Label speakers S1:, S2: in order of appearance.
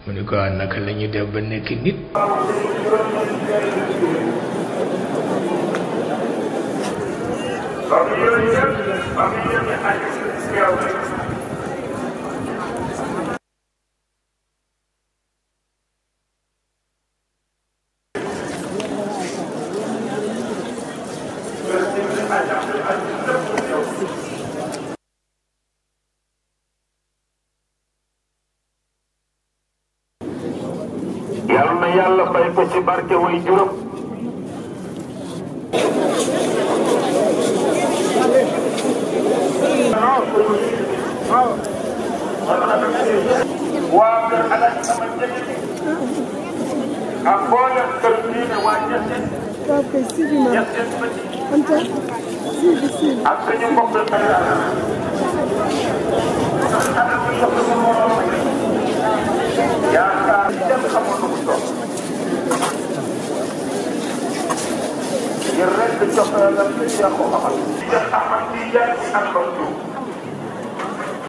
S1: mu ni ko naka la ñu def ba nekk nit
S2: yàlla na yàlla fay ko ci barke way juróom waa kër alal sama njëkk ak mboolem kër diine waa Niassène ak suñu mbokk yaakaar kenn xamoon na mu toog ngir rek jox la Cheikh Ahmad Tidiane ak Mansour